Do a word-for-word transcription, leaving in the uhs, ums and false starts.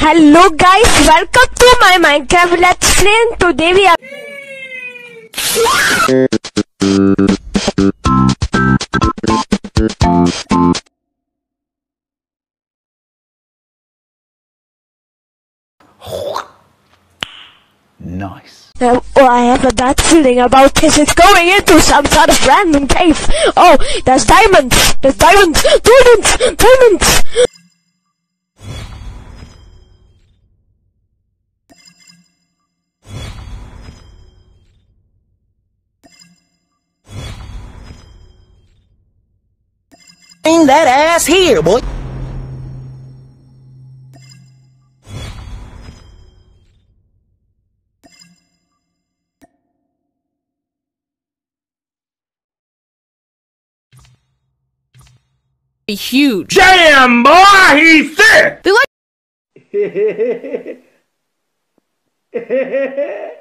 Hello guys, welcome to my Minecraft Let's Play, and today we are Nice. uh, oh, I have a bad feeling about this. It's going into some sort of random cave. Oh, there's diamonds! There's diamonds! Diamonds! Diamonds! Bring that ass here, boy. Be huge. Damn, boy, he's thick! They like